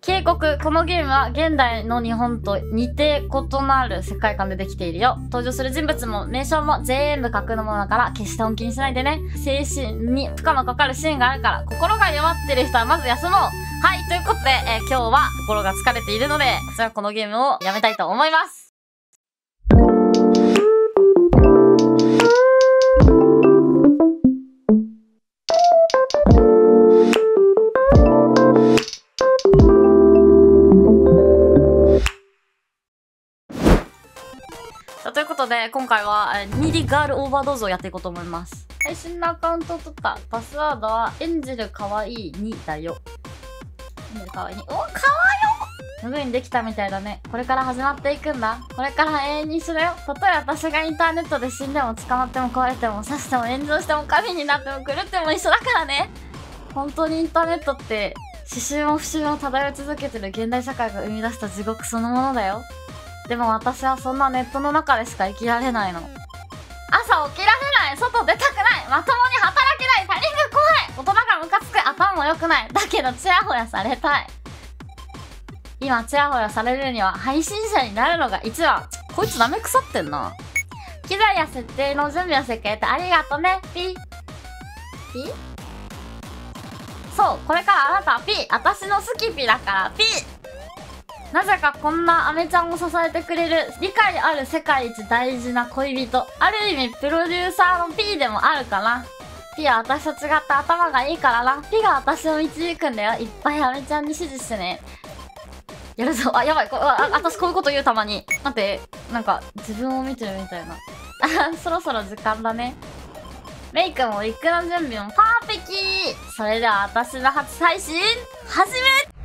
警告。このゲームは現代の日本と似て異なる世界観でできているよ。登場する人物も名称も全部架空のものだから決して本気にしないでね。精神に負荷のかかるシーンがあるから心が弱ってる人はまず休もう。はい、ということで、今日は心が疲れているので、私はこのゲームをやめたいと思います。ということで、今回は、ニディガールオーバードーズをやっていこうと思います。配信のアカウントとか、パスワードは、エンジェルかわいい2だよ。エンジェルかわいい2。お、かわよすぐにできたみたいだね。これから始まっていくんだ。これから永遠に一緒だよ。たとえ私がインターネットで死んでも捕まっても壊れても刺しても炎上しても神になっても狂っても一緒だからね。本当にインターネットって、刺繍も不審も漂い続けてる現代社会が生み出した地獄そのものだよ。でも私はそんなネットの中でしか生きられないの。朝起きられない、外出たくない、まともに働けない、他人が怖い、大人がムカつく、頭も良くない。だけどチヤホヤされたい。今チヤホヤされるには配信者になるのが一番。こいつ舐め腐ってんな。機材や設定の準備をしてくれてありがとね。ピそう、これからあなたはピ私の好きピだからピなぜかこんなアメちゃんを支えてくれる理解ある世界一大事な恋人。ある意味プロデューサーの P でもあるかな。P は私と違って頭がいいからな。P が私を導くんだよ。いっぱいアメちゃんに指示してね。やるぞ。あ、やばい。私こういうこと言うたまに。待って。なんか自分を見てるみたいな。そろそろ時間だね。メイクもウィッグの準備もパーフェキー。それでは私の初配信、始め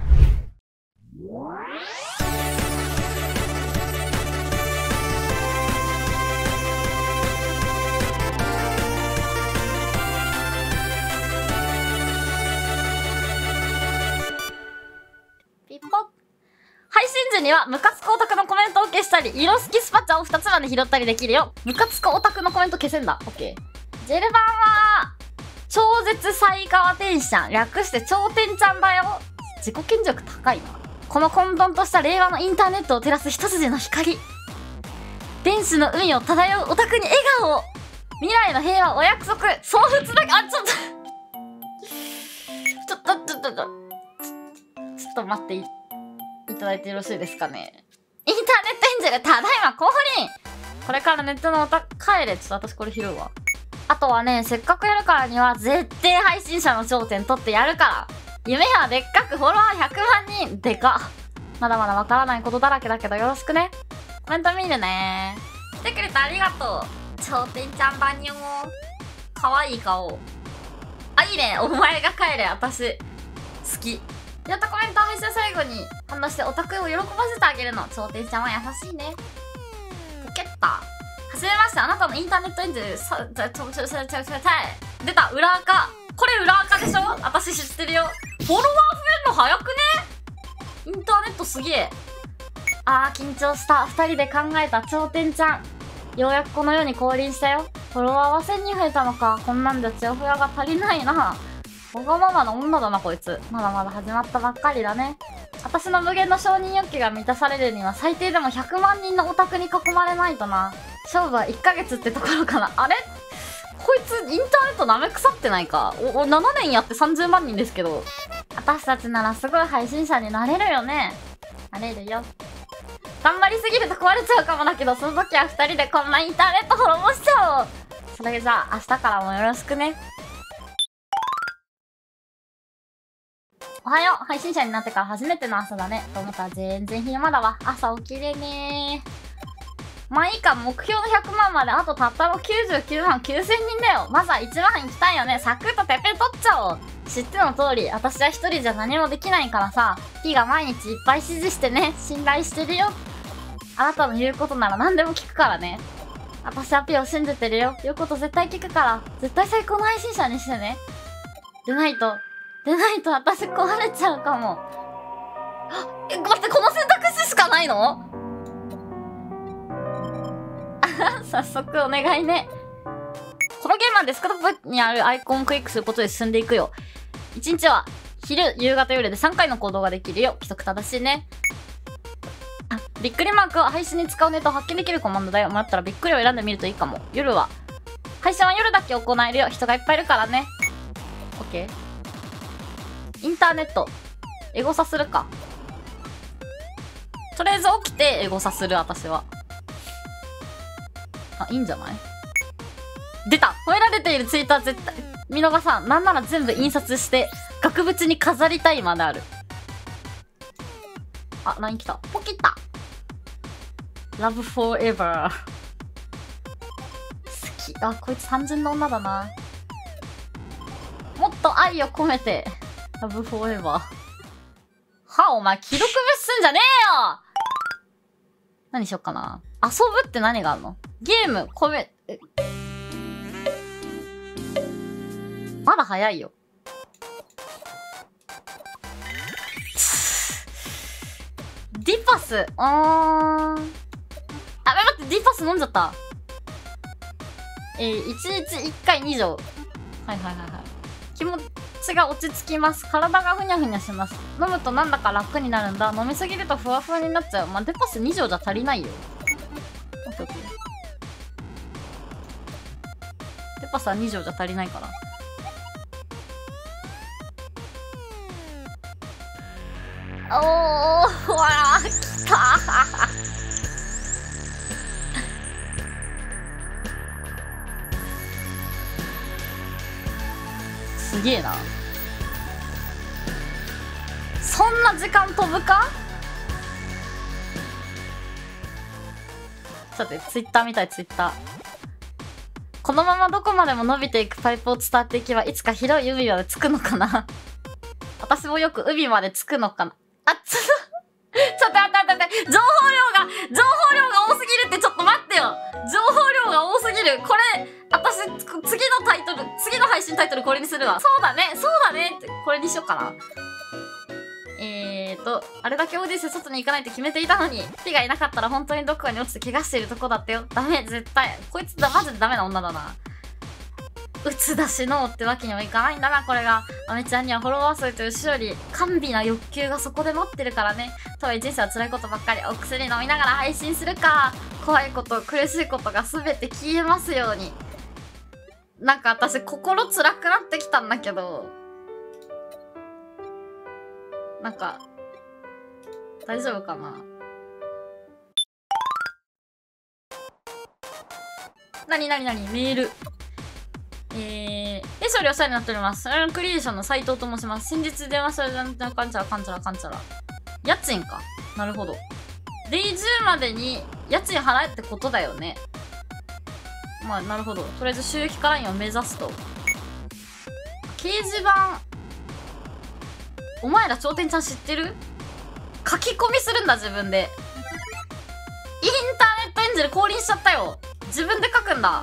配信時にはムカつくオタクのコメントを消したり、色好きスパチャを2つまで拾ったりできるよ。ムカつくオタクのコメント消せんだ。オッケー。ジェル版は、超絶サイカワ天使ちゃん。略して超天ちゃんだよ。自己顕示欲高いな。この混沌とした令和のインターネットを照らす一筋の光。天使の海を漂うオタクに笑顔を。未来の平和お約束。そう普通だけ、ちょっと待っていただいてよろしいですかね。インターネットエンジェル、ただいま降臨。これからネットのオタク、帰れ。ちょっと私これ拾うわ。あとはね、せっかくやるからには絶対配信者の頂点取ってやるから。夢はでっかくフォロワー100万人。でか。まだまだわからないことだらけだけどよろしくね。コメント見るね。来てくれてありがとう。頂点ちゃんばんにょー。かわいい顔。あ、いいね。お前が帰れ。私、好き。やったコメント配信最後に話してオタクを喜ばせてあげるの。頂点ちゃんは優しいね。ポケッタ。はじめまして、あなたのインターネットエンジェル、出た、裏垢。これ裏垢でしょ？私知ってるよ。フォロワー増えるの早くね？インターネットすげえ。緊張した。二人で考えた頂点ちゃん。ようやくこの世に降臨したよ。フォロワーは1000人増えたのか。こんなんじゃチヤホヤが足りないな。わがままな女だなこいつ。まだまだ始まったばっかりだね。私の無限の承認欲求が満たされるには最低でも100万人のオタクに囲まれないとな。勝負は1ヶ月ってところかな。あれこいつインターネット舐め腐ってないか。7年やって30万人ですけど。私たちならすごい配信者になれるよね。なれるよ。頑張りすぎると壊れちゃうかもだけど、その時は2人でこんなインターネット滅ぼしちゃおう。それじゃあ明日からもよろしくね。おはよう。配信者になってから初めての朝だね。と思ったら全然昼間だわ。朝起きれねー。まあいいか、目標の100万まであとたったの99万9000人だよ。まずは1万行きたいよね。サクッとてっぺん取っちゃおう。知っての通り、私は一人じゃ何もできないからさ。P が毎日いっぱい指示してね。信頼してるよ。あなたの言うことなら何でも聞くからね。私は P を信じてるよ。言うこと絶対聞くから。絶対最高の配信者にしてね。でないと私壊れちゃうかも。待って、この選択肢しかないの？早速お願いね。このゲームはデスクトップにあるアイコンをクリックすることで進んでいくよ。1日は昼、夕方、夜で3回の行動ができるよ。規則正しいね。あ、びっくりマークは配信に使うネタを発見できるコマンドだよ。迷ったらびっくりを選んでみるといいかも。夜は配信は夜だけ行えるよ。人がいっぱいいるからね。オッケー。インターネットエゴサするか。とりあえず起きてエゴサする。私はいいんじゃない。出た。褒められているツイートは絶対見逃さん。なんなら全部印刷して額縁に飾りたいまである。あ、LINE 来た。ポキった。Love forever 好き。あ、こいつ単純な女だな。もっと愛を込めて Love forever はあ、お前既読無視すんじゃねえよ。何しよっかな。遊ぶって何があるの。ゲームまだ早いよ。ディパス。あ、待って、ディパス飲んじゃった。1日1回2錠。はいはいはいはい。気持ちが落ち着きます。体がふにゃふにゃします。飲むとなんだか楽になるんだ。飲みすぎるとふわふわになっちゃう。まあ、ディパス2錠じゃ足りないよ。オッケーオッケー。ディパスは2錠じゃ足りないから。おー、ほら、来たすげえな。そんな時間飛ぶか。ちょっとツイッターみたい。ツイッターこのままどこまでも伸びていくパイプを伝わっていけばいつか広い海まで着くのかな私もよく海まで着くのかな。あ、ちょっと待って。情報量が多すぎるって。ちょっと待ってよ。情報量が多すぎる。これ、私、次の配信タイトルこれにするわ。そうだねって、これにしようかな。あれだけオーディション外に行かないって決めていたのに、ピがいなかったら本当にどこかに落ちて怪我しているとこだったよ。ダメ、絶対。こいつマジでダメな女だな。うつだしのってわけにはいかないんだな、これが。アメちゃんにはフォロワー数という種より、甘美な欲求がそこで待ってるからね。とはいえ人生は辛いことばっかり。お薬飲みながら配信するか。怖いこと、苦しいことが全て消えますように。なんか私、心辛くなってきたんだけど。なんか、大丈夫かな。メール。処理お世話になっております。クリエーションの斉藤と申します。先日電話したらかんちゃら。家賃か。なるほど。デイ10までに家賃払えってことだよね。まあ、なるほど。とりあえず収益化ラインを目指すと。掲示板。お前ら頂点ちゃん知ってる？書き込みするんだ、自分で。インターネットエンジェル降臨しちゃったよ。自分で書くんだ。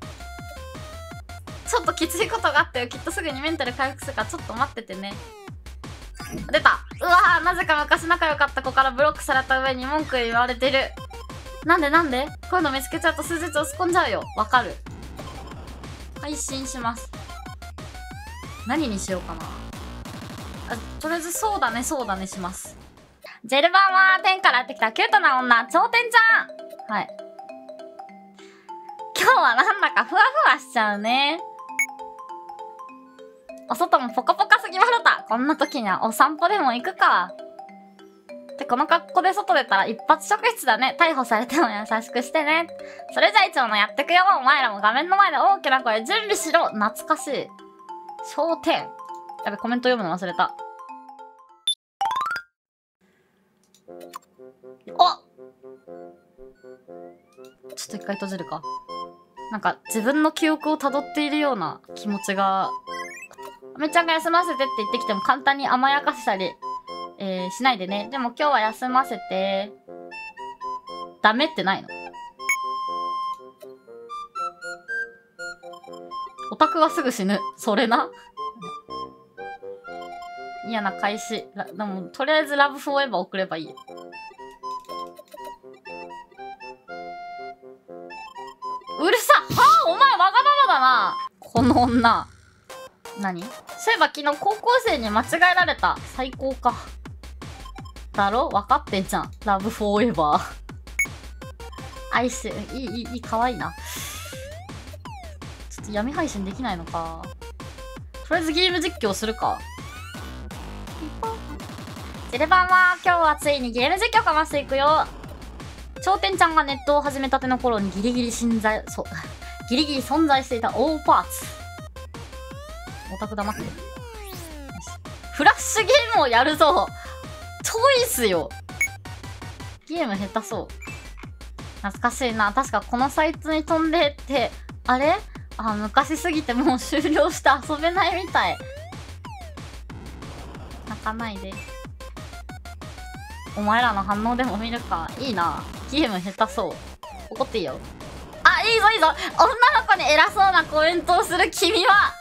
ちょっときついことがあったよ。きっとすぐにメンタル回復するからちょっと待っててね。出た。うわー、なぜか昔仲良かった子からブロックされた上に文句言われてる。なんでこういうの見つけちゃうと数日押し込んじゃうよ。わかる。配信します。何にしようかな。とりあえずそうだねします。ジェルバーマー10からやってきたキュートな女、頂点ちゃん。はい。今日はなんだかふわふわしちゃうね。お外もポカポカすぎまろた。こんな時にはお散歩でも行くか。で、この格好で外出たら一発職質だね。逮捕されても優しくしてね。それじゃいつものやってくよ。お前らも画面の前で大きな声準備しろ。懐かしい。焦点。やべ、コメント読むの忘れた。ちょっと一回閉じるか。なんか自分の記憶を辿っているような気持ちが。あめちゃんが休ませてって言ってきても簡単に甘やかしたり、しないでね。でも今日は休ませて。ダメってないの？オタクはすぐ死ぬ。それな。嫌な開始。でも、とりあえずラブフォーエバー送ればいいよ。うるさっはあ、お前わがままだな。この女。 何？そういえば昨日高校生に間違えられた。最高か。だろ？分かってんじゃん。ラブフォーエバー。愛してる。いい、かわいいな。ちょっと闇配信できないのか。とりあえずゲーム実況するか。ジレバンは今日はついにゲーム実況かましていくよ。頂点ちゃんがネットを始めたての頃にギリギリ存在していたオーパーツ。オタク黙って。フラッシュゲームをやるぞ。チョイスよ。ゲーム下手そう。懐かしいな。確かこのサイトに飛んでって、あれ？あ、昔すぎてもう終了して遊べないみたい。泣かないで。お前らの反応でも見るか。いいな。ゲーム下手そう。怒っていいよ。あ、いいぞいいぞ。女の子に偉そうなコメントをする君は。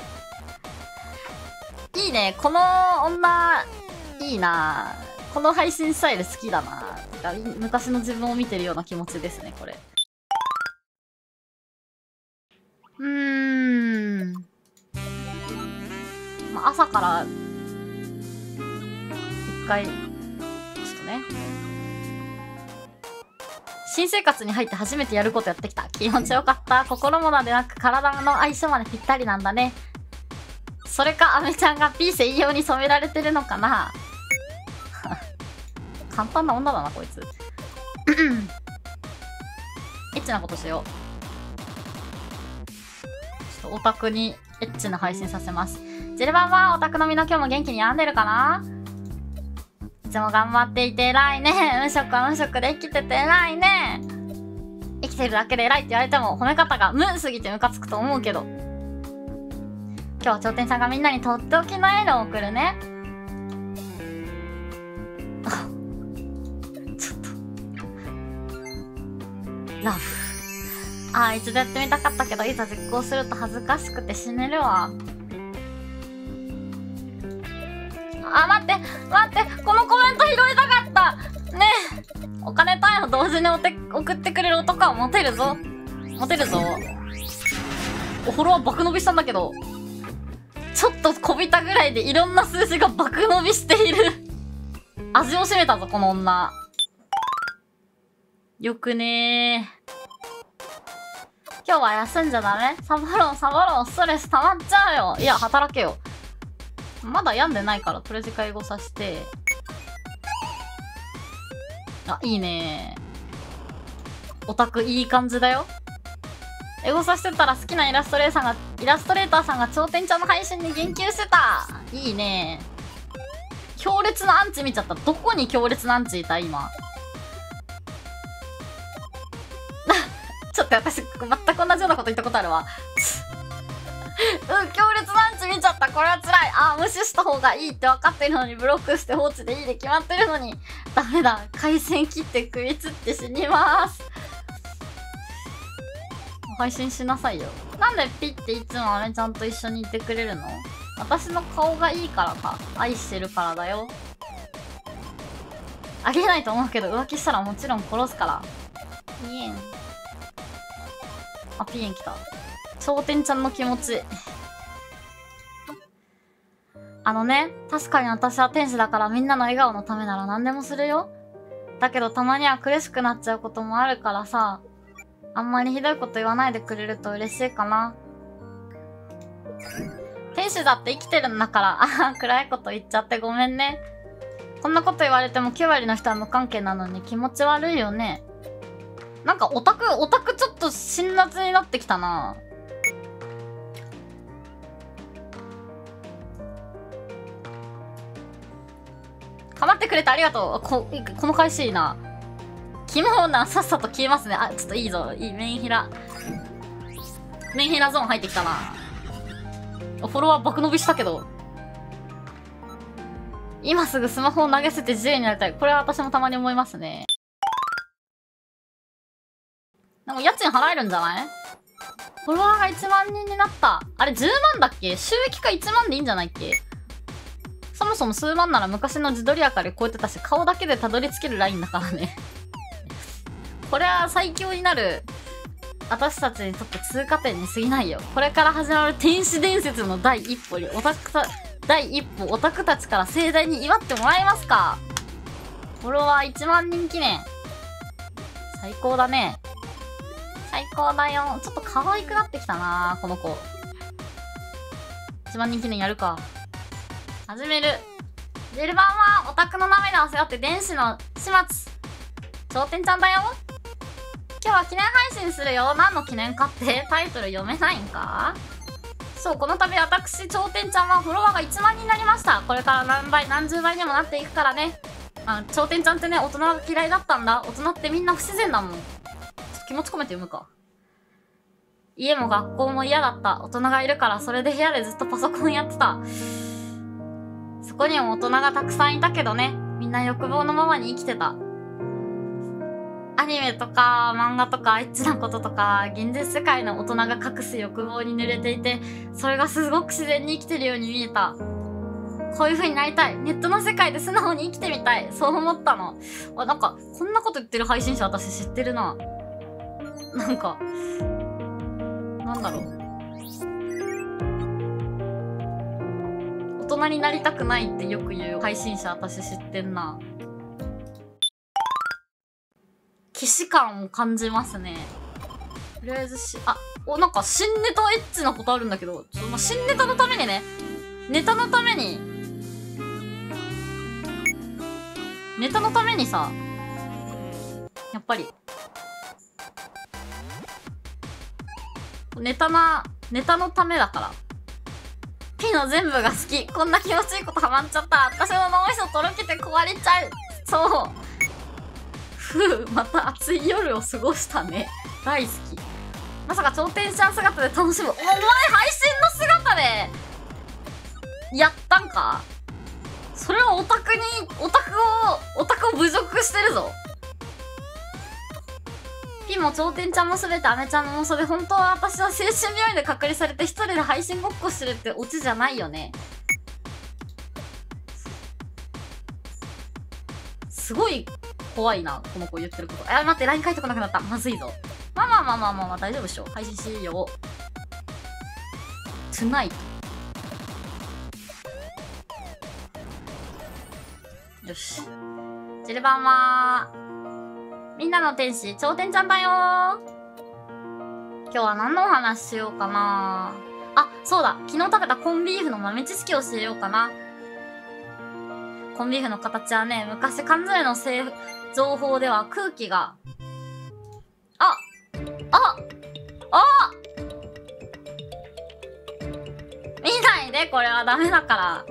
いいね。この女、いいな。この配信スタイル好きだな。昔の自分を見てるような気持ちですね、これ。まあ、朝から、一回、ちょっとね。新生活に入って初めてやることやってきた。気持ちよかった。心ものでなく体の相性までぴったりなんだね。それか、アメちゃんが P 専用に染められてるのかな。簡単な女だな、こいつ。エッチなことしよう。ちょっとオタクにエッチな配信させます。ジェルバンはオタクのみんな今日も元気に病んでるかな？いつも頑張っていて偉いね。無職は無職で生きてて偉いね。生きてるだけで偉いって言われても褒め方が無すぎてムカつくと思うけど。今日は頂点さんがみんなにとっておきのエールを送るね。ちょっと。ラブ。ああ、一度やってみたかったけど、いざ実行すると恥ずかしくて死ねるわ。あ、待って、このコメント拾いたかった。ねえ。お金単位を同時に送ってくれる男はモテるぞ。モテるぞ。フォロワー爆伸びしたんだけど。ちょっとこびたぐらいでいろんな数字が爆伸びしている。味を占めたぞ、この女。よくねー。今日は休んじゃダメ？サボろう、ストレス溜まっちゃうよ。いや、働けよ。まだ病んでないから、とりあえず英語させて。あ、いいねー。オタクいい感じだよ。エゴさしてたら好きなイラストレーターさんが頂点ちゃんの配信に言及してた。いいね。強烈なアンチ見ちゃった。どこに強烈なアンチいた今。ちょっと私、全く同じようなこと言ったことあるわ。強烈なアンチ見ちゃった。これは辛い。あ、無視した方がいいって分かってるのに、ブロックして放置でいいで決まってるのに。ダメだ。回線切って首つって死にます。配信しなさいよ。なんでピッていつもアメちゃんと一緒にいてくれるの？私の顔がいいからか。愛してるからだよ。ありえないと思うけど、浮気したらもちろん殺すから。ピエン。あ、ピエン来た。頂点ちゃんの気持ち。確かに私は天使だからみんなの笑顔のためなら何でもするよ。だけどたまには苦しくなっちゃうこともあるからさ。あんまりひどいこと言わないでくれると嬉しいかな。天使だって生きてるんだから、ああ、暗いこと言っちゃってごめんね。こんなこと言われても9割の人は無関係なのに気持ち悪いよね。なんかオタクちょっと辛辣になってきたな。かまってくれてありがとう。この返しいいな。キモーナさっさと消えますね。あ、ちょっといいぞ。いい、メンヒラゾーン入ってきたな。フォロワー爆伸びしたけど。今すぐスマホを投げ捨てて自由になりたい。これは私もたまに思いますね。でも家賃払えるんじゃない？フォロワーが1万人になった。あれ10万だっけ？収益化1万でいいんじゃないっけ？そもそも数万なら昔の自撮りアカで超えてたし、顔だけでたどり着けるラインだからね。これは最強になる私たちにとって通過点に過ぎないよ。これから始まる天使伝説の第一歩に、第一歩、オタクたちから盛大に祝ってもらえますか？フォロワー1万人記念。最高だね。最高だよ。ちょっと可愛くなってきたなこの子。1万人記念やるか。始める。ジルバンはオタクの涙を背負って電子の始末。頂点ちゃんだよ。今日は記念配信するよ。何の記念かってタイトル読めないんか？そう、この度私、頂点ちゃんはフォロワーが1万人になりました。これから何倍、何十倍にもなっていくからね。頂点ちゃんってね、大人が嫌いだったんだ。大人ってみんな不自然だもん。ちょっと気持ち込めて読むか。家も学校も嫌だった。大人がいるから、それで部屋でずっとパソコンやってた。そこにも大人がたくさんいたけどね。みんな欲望のままに生きてた。アニメとか漫画とかエッチなこととか現実世界の大人が隠す欲望に濡れていて、それがすごく自然に生きてるように見えた。こういう風になりたい。ネットの世界で素直に生きてみたい。そう思ったの。なんかこんなこと言ってる配信者私知ってるな。なんかなんだろう、大人になりたくないってよく言う配信者私知ってんな。既視感を感じますね。とりあえずなんか新ネタエッチなことあるんだけど、新ネタのためにね、ネタのためにさ、やっぱりネタのためだから。ピの全部が好き。こんな気持ちいいことハマっちゃった。私の脳みそとろけて壊れちゃう。そう。また暑い夜を過ごしたね。大好き。まさか頂点ちゃん姿で楽しむ。お前配信の姿でやったんか？それはオタクを侮辱してるぞ。ピも頂点ちゃんもすべてアメちゃんの妄想で、本当は私は精神病院で隔離されて一人で配信ごっこしてるってオチじゃないよね。すごい怖いな、この子言ってること。待って、LINE 書いてこなくなった。まずいぞ。まあ、大丈夫でしょ。配信しよう。tonight。よし。ジルバンは、みんなの天使、頂点ちゃんだよー。今日は何のお話しようかな。そうだ。昨日食べたコンビーフの豆知識を教えようかな。コンビーフの形はね、昔缶詰の製造法では空気が、見ないで、これはダメだから。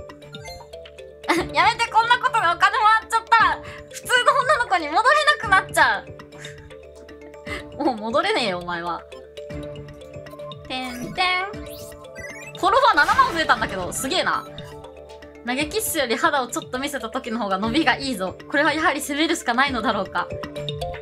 やめて、こんなことでお金もらっちゃったら、普通の女の子に戻れなくなっちゃう。もう戻れねえよ、お前は。てんてん。フォロワー7万増えたんだけど、すげえな。投げキッスより肌をちょっと見せた時の方が伸びがいいぞ。これはやはり攻めるしかないのだろうか。